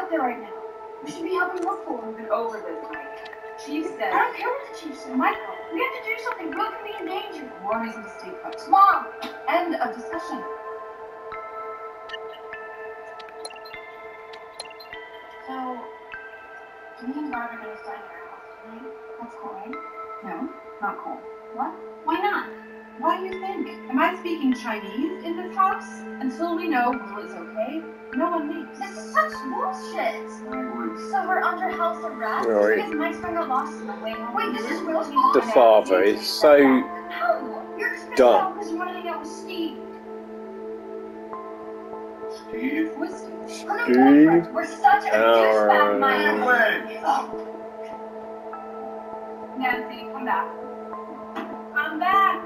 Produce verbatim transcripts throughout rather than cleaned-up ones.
out there right now. We should be helping look for him. We've been over this, Mike. Chief said... I don't care what the chief said, Mike. We have to do something. Will could be in danger. More reason to stay put. Mom! End of discussion. So, me and Barb are going to stay at our house tonight. That's cool, right? No, not cool. What? Why not? Why do you think? Am I speaking Chinese in this house? Until we know Will is okay, no one leaves. This is such bullshit. So we're under house arrest? Right. Because Mike's friend got lost in the way. Wait, this is real? The father is so How? You're just dumb. because you want to hang out with Steve. Steve? Who is Steve? Her new boyfriend. We're such a douchebag, Uh, Mike. Way! Nancy, come back. I'm back.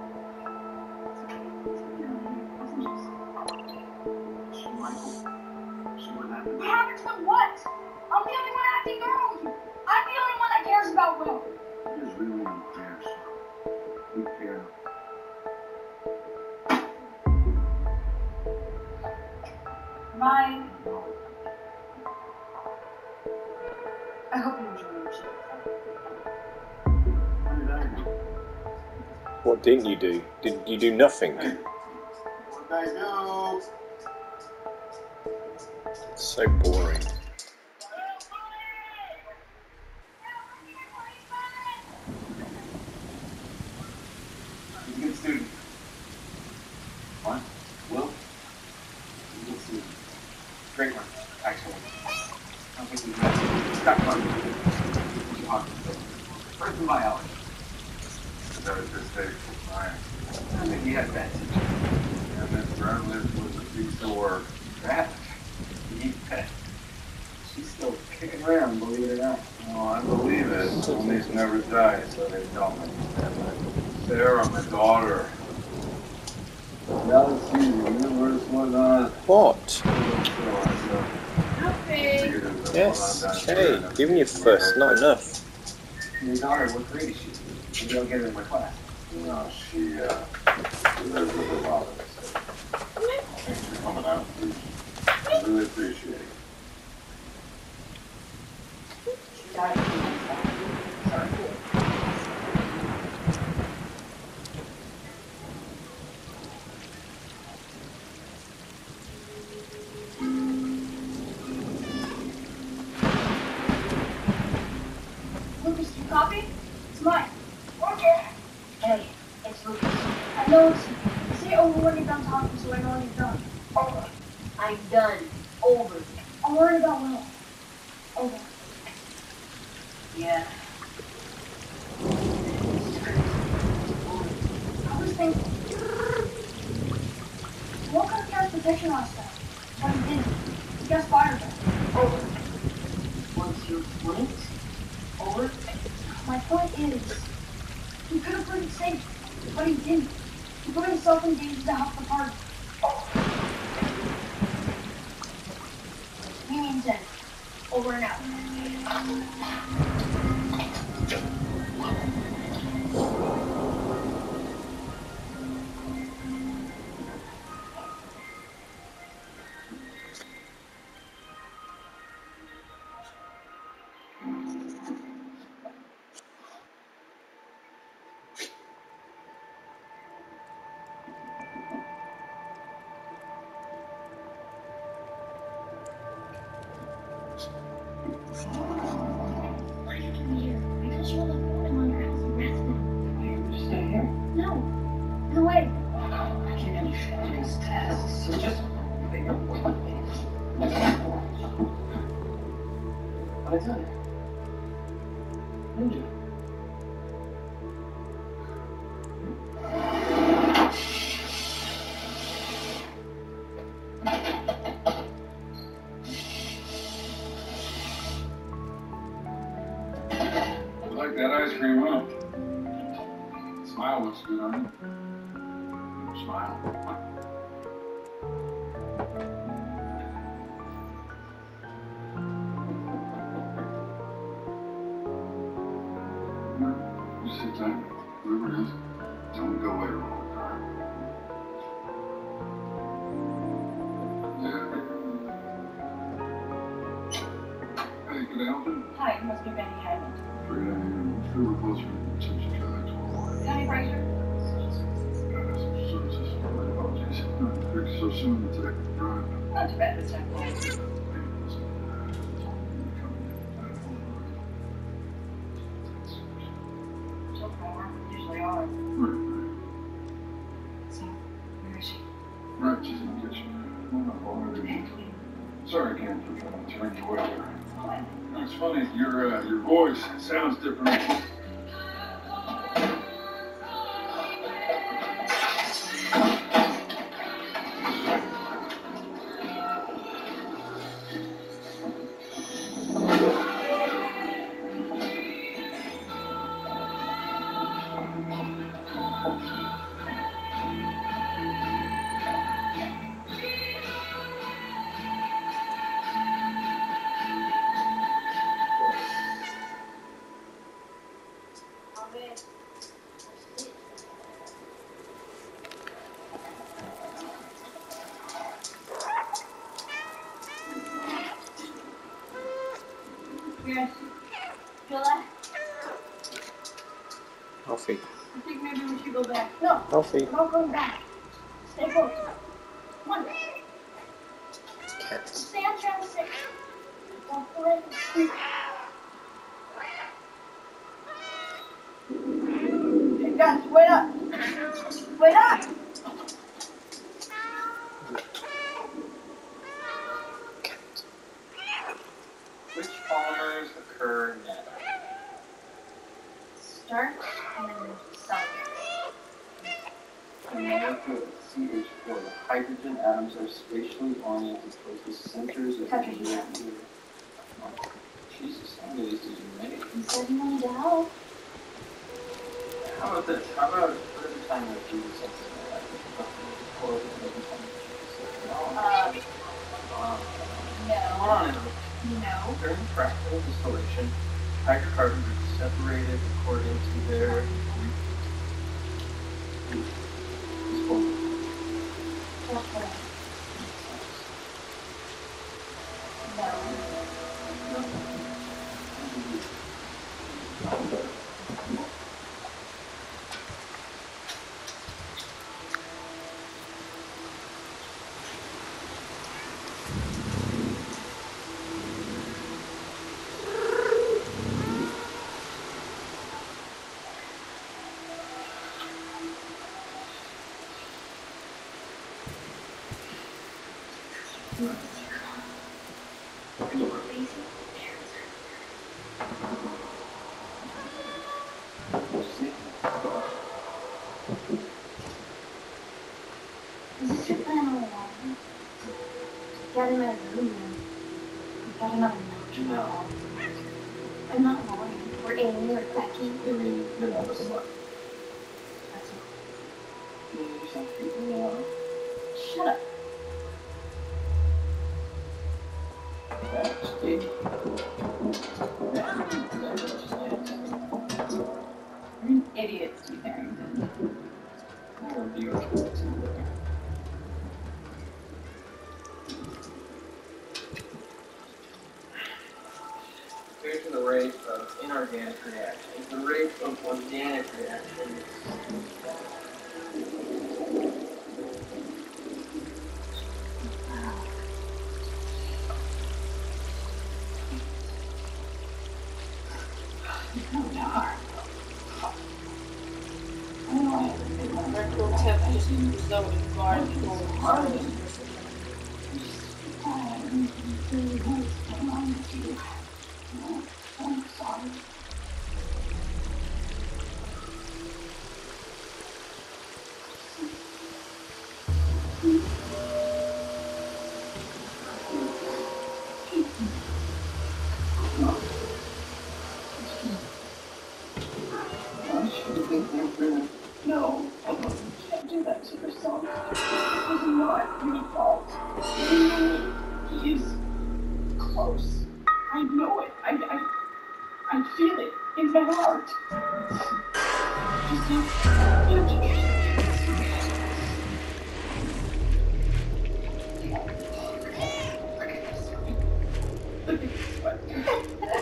Michael, see what happened? What happened to him? What? I'm the only one acting normal. I'm the only one that cares about Will. There's really no care, son. We care. Mike. I hope you enjoy your trip. What did I do? what didn't you do? Did you do nothing? What did I do? So boring. He's a good student. What? Will? He's a good student. Great one, actually. I don't think he's met. He's got fun. He's talking to him. First in biology. That was his faithful science. I think he had that teacher. And Miss Bradley was a piece of work. Bradley. He pet. She's still kicking around, believe it or not. Oh, I believe it. Only's never died, so they tell me. Sarah, my daughter. Now see, the universe was on. What? Nothing. Yes, okay. Giving you first, not enough. Your daughter, what grade is she? Maybe I'll get her in my class. No, she, uh, she lives with her father. Thanks for coming out, please. I really appreciate it. Lucas, you copy? It's mine. Okay. Hey, it's Lucas. I know it's you. Say over when you're done talking so I know when you're done. Over. I'm done. Over. I'm worried about Will. Over. Yeah. I was thinking. Will cut Karen's protection last time, but he didn't. He got fired then. Over. What's your point? Over. My point is, he could have played it safe, but he didn't. He put himself in danger to help the party. He means it. Over and out. Why are you doing here? Because you're the woman on your house arrested. You stay here. No. No way. I can't do shit on these tests. So just make up what it is. What I tell you? Ninja. You like that ice cream, huh? Smile looks good on you. Smile. You sit tight. Whoever it is, tell him to go away all the time. Yeah. I help you? Hi, it must be Benny Hammond. Afraid I am too close for such a try to avoid. Penny Fraser. Services. My apologies. Not fixed so soon, Detective Brian. Not too bad this time. Usually are. Right, So, where is she? right. Right, she's in the kitchen. Well, not already. Sorry again for trying to turn you away there. What? It's funny, your uh, your voice sounds different. Yes. Feel that? Alfie. I think maybe we should go back. No, Alfie. we're not going back. Stay close. Come on. Cat. Stay on channel six. Don't go right in the street. Hey guys, wait up! Wait up! Which polymers occur next? Starch and sun. In molecule of C H four, the hydrogen atoms are spatially oriented towards the centers of the Touch it. reactor. Jesus, how many of these did you make? You said you wanted to help. How about this? How about every time I do something like that, or every time I do something Uh, Hold no. on a minute. No. During fractal distillation, hydrocarbons are separated according to their disposal. Okay. No. Is this your plan all along? Get him out of the room now. We've got another notch. No. I'm not lying. Or Amy or Becky. You mean the other slut? That's all. You mean some people you want? Shut up. That's Steve. You're an idiot, Steve Harrington. Or do you want to? Compared to the rate of inorganic reactions, the rate of organic reactions Rectal tip just so guard for I'm sorry. No, you can't do that to yourself. This is not your fault. He is close. I know it. I, I, I feel it in my heart. Just you, you have to trust me. Look at this one.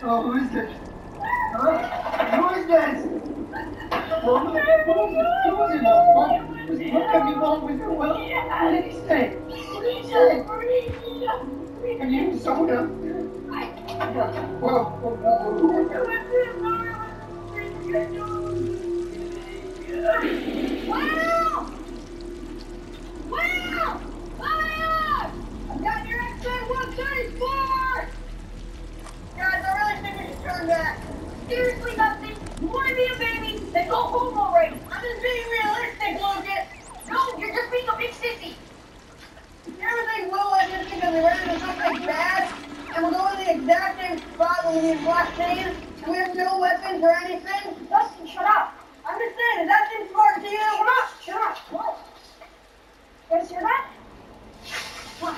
Oh, who is this? Huh? Who is this? Mom, who is it? Who is it? Mom, look at me, Mom. Was it Will? What did he say? What did he say? And you soda. Whoa, whoa, whoa, whoa. Wow! Wow! Fire! I've got your X one thirty-four! Guys, I really think we should turn back. Seriously, Dustin, you want to be a baby? Then go home already. I'm just being realistic, Lucas. No, you're just being a big sissy. You ever think Will let this because we ran into something bad? And we're going to the exact same spot when we need black chains? And we have no weapons or anything? Dustin, shut up. I'm just saying, does that seem smart to you? Shut up, shut up. What? You guys hear that? What?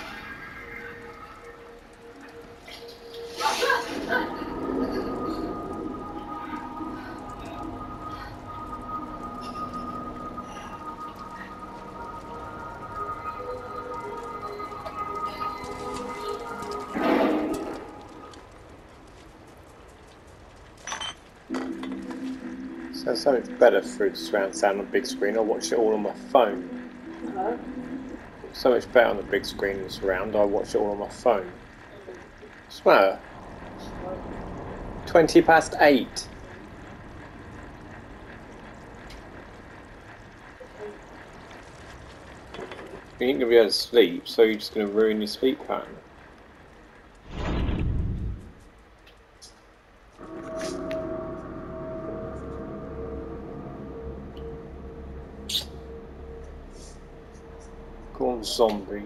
So so much better through the surround sound on the big screen. I watch it all on my phone. Huh? So much better on the big screen than surround. I watch it all on my phone. Swear. Twenty past eight. You ain't gonna be able to sleep, so you're just gonna ruin your sleep pattern. Go on, zombie.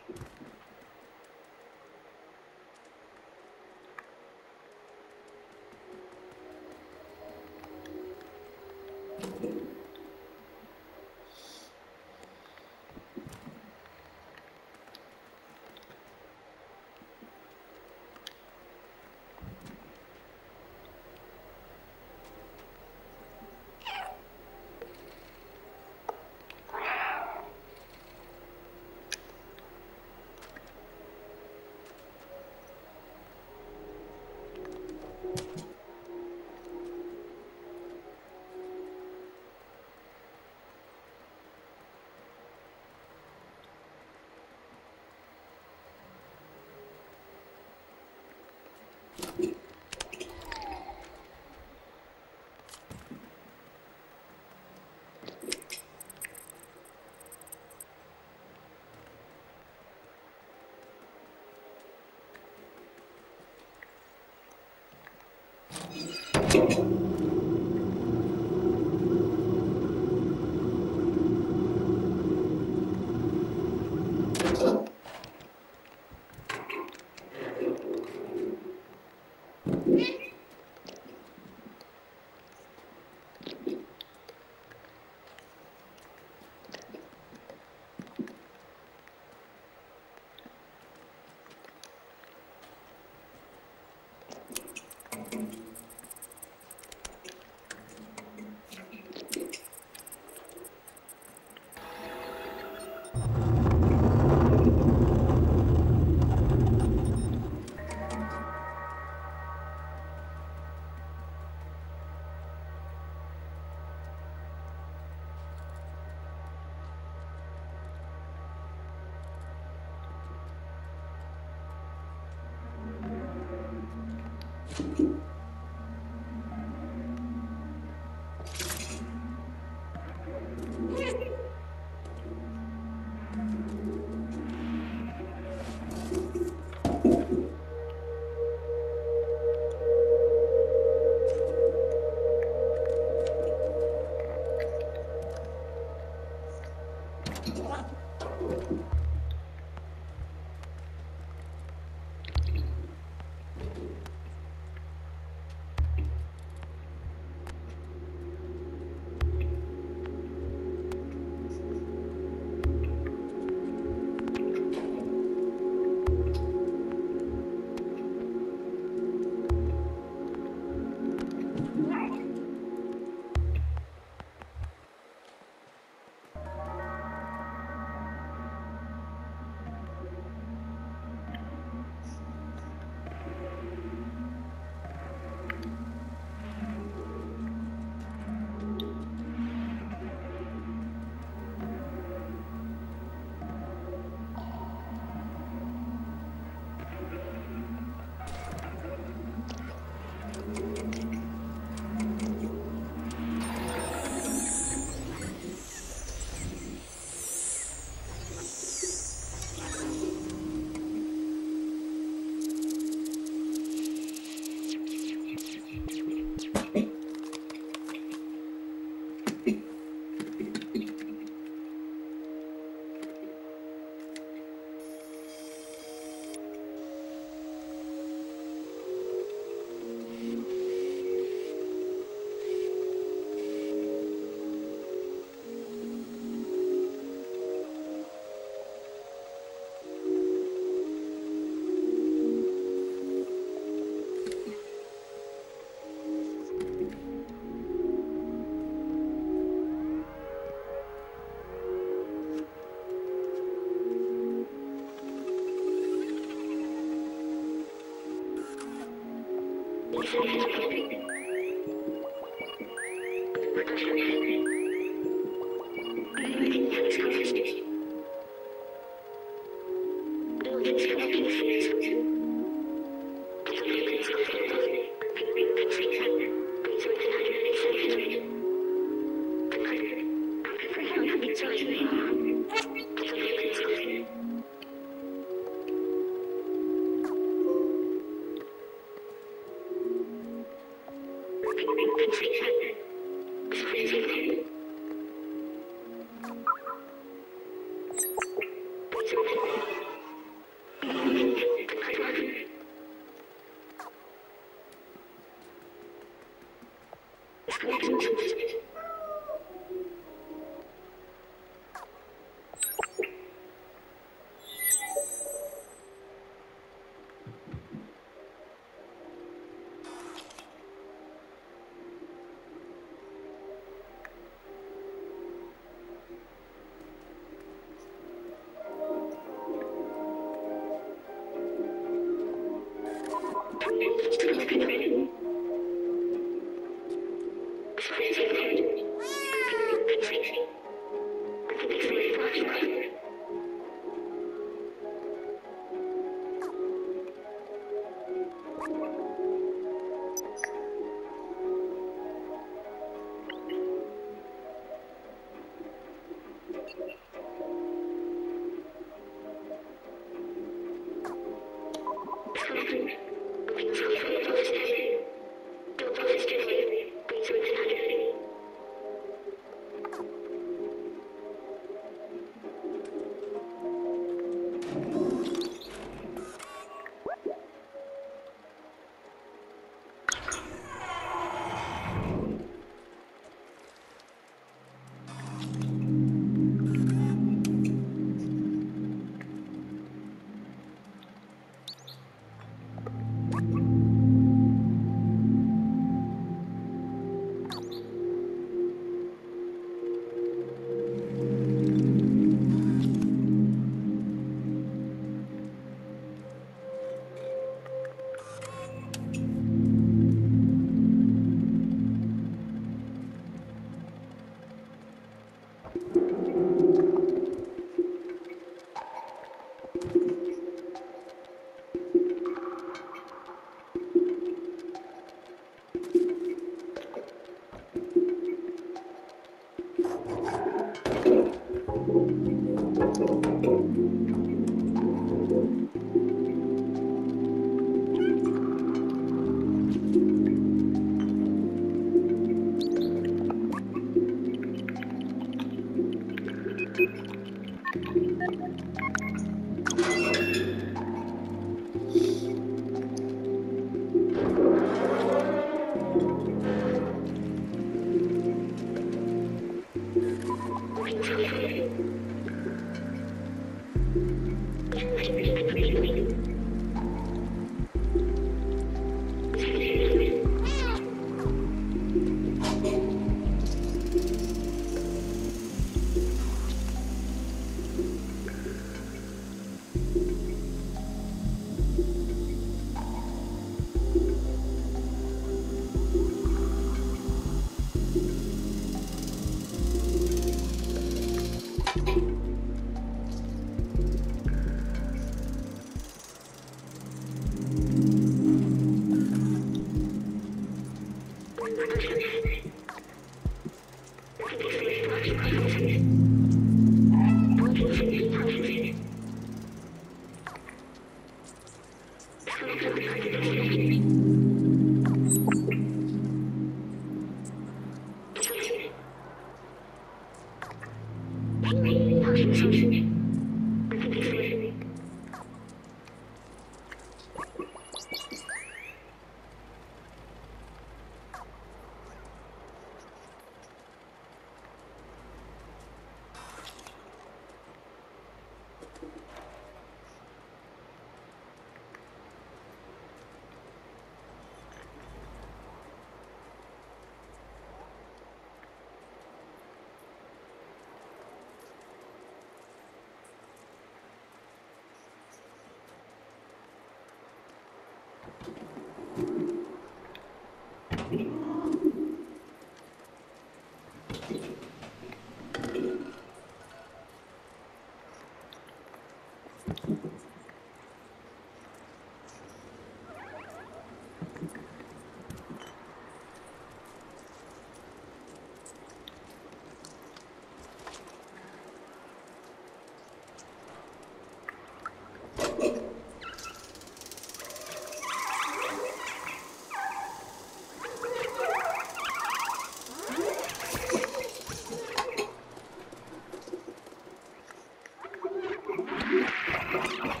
Thank you.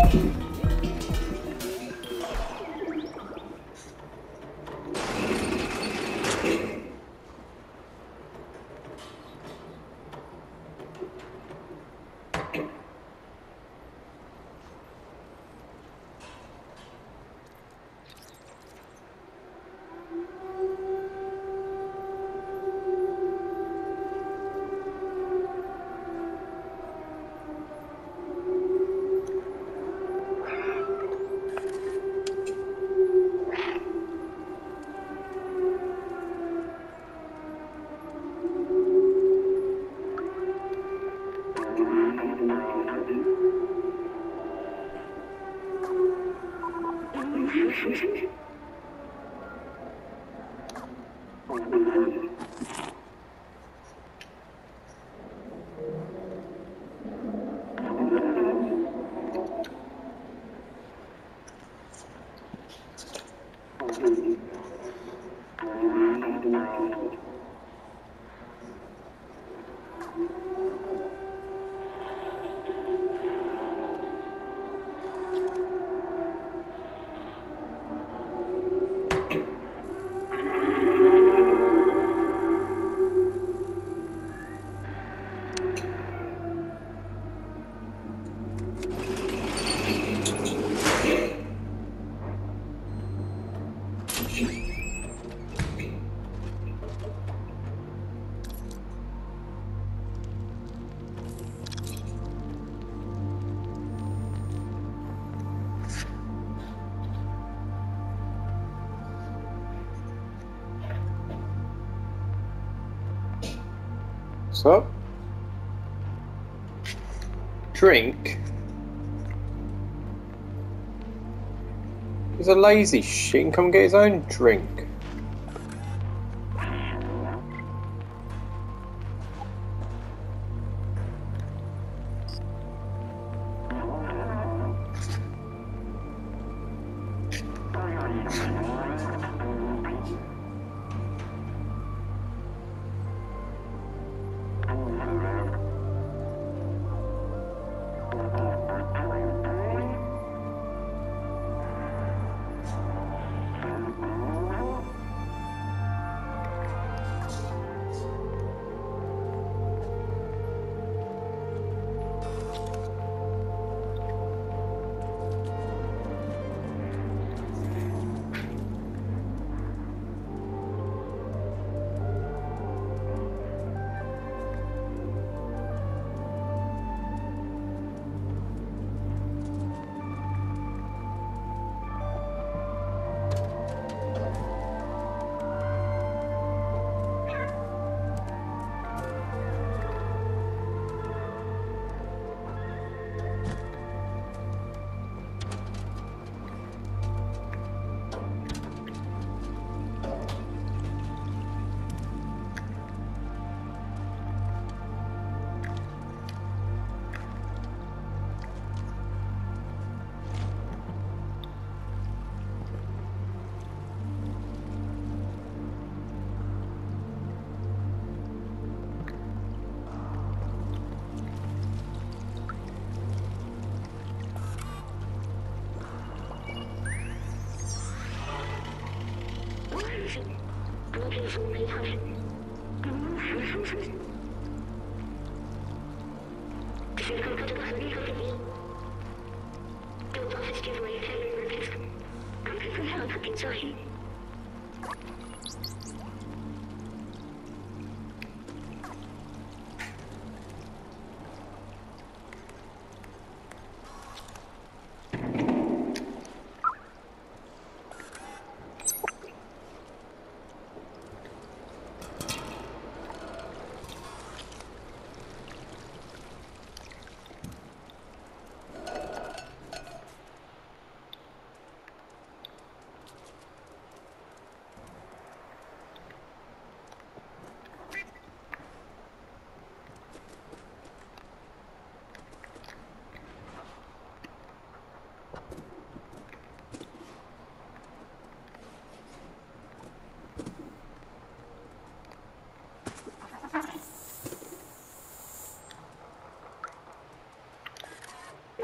So, drink He's a lazy shit. He can come get his own drink.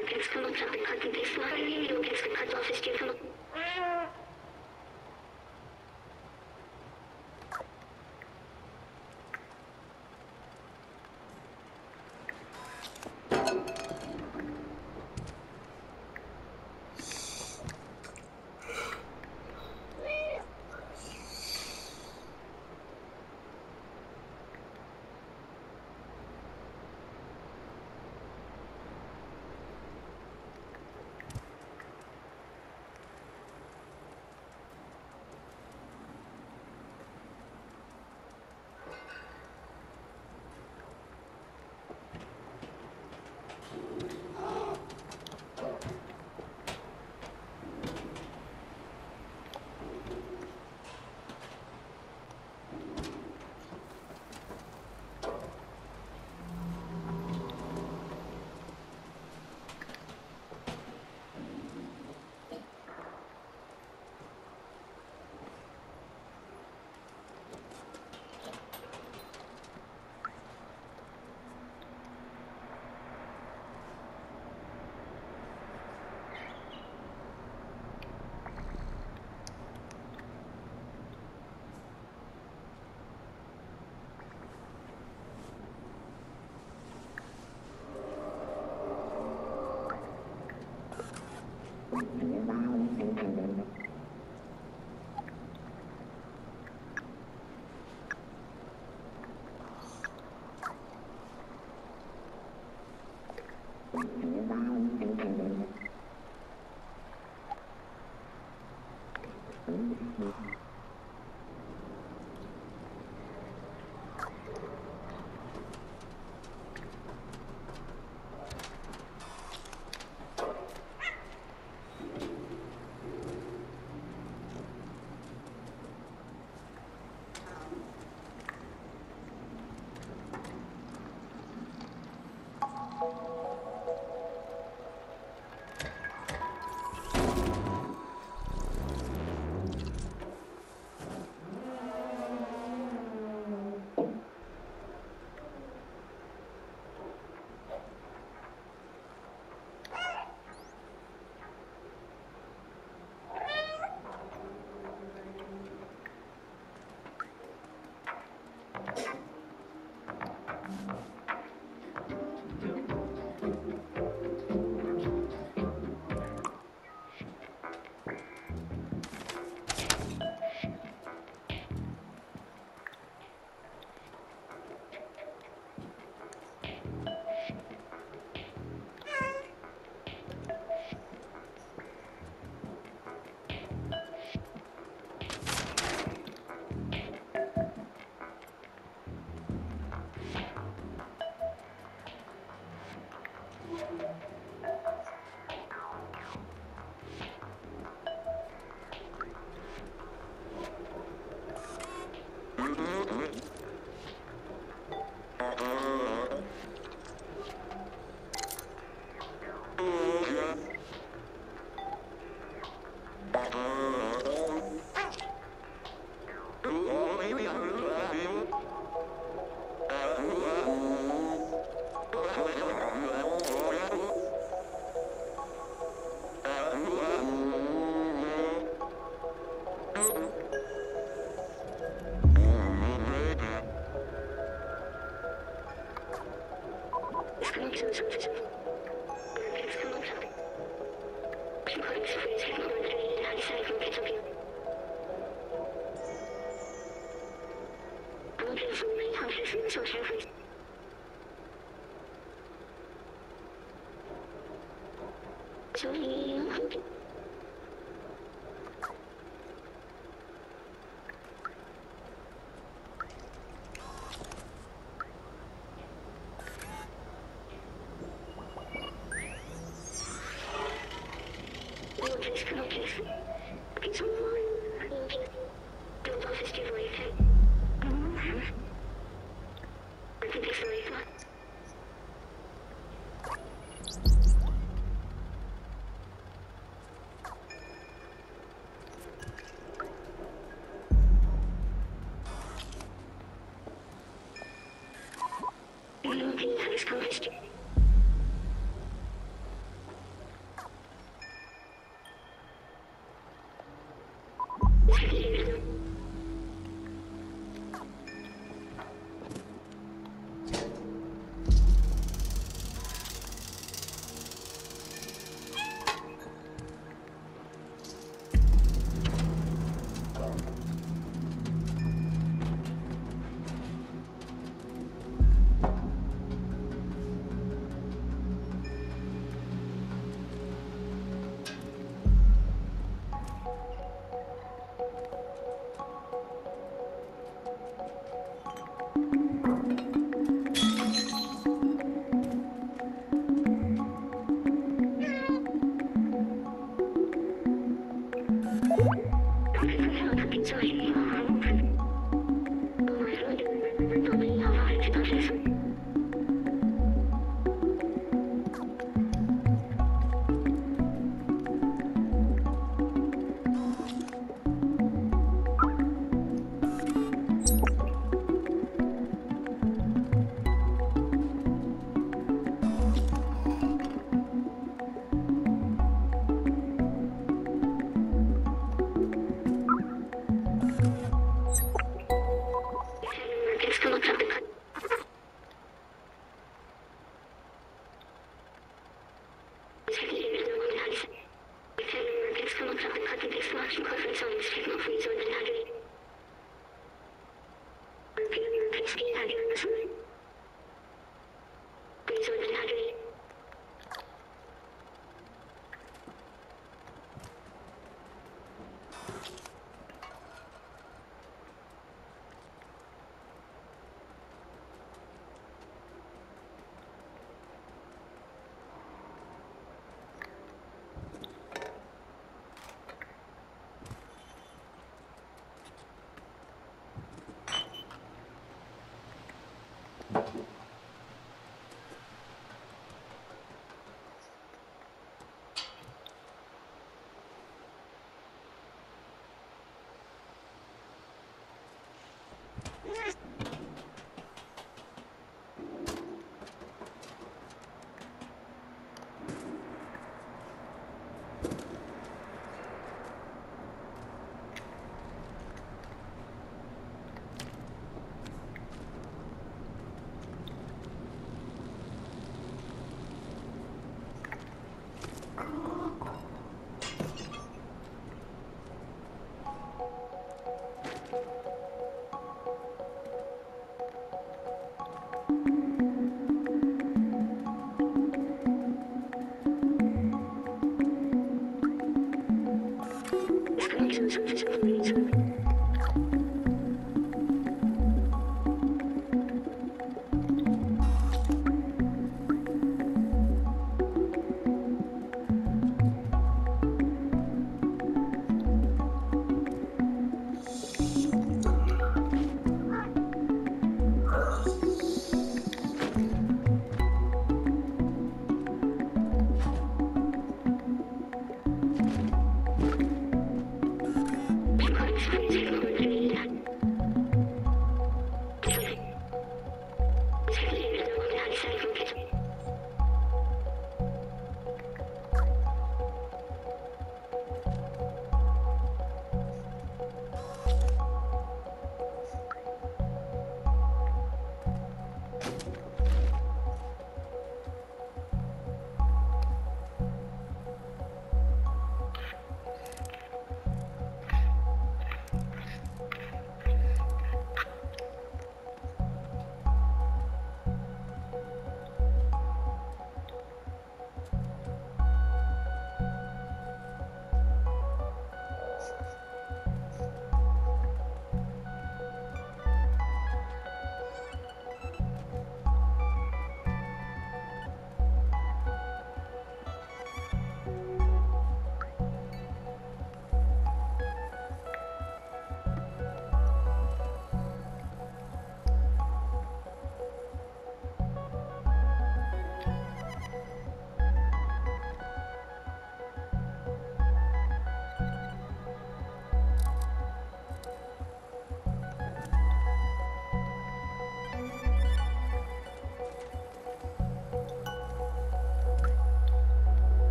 It's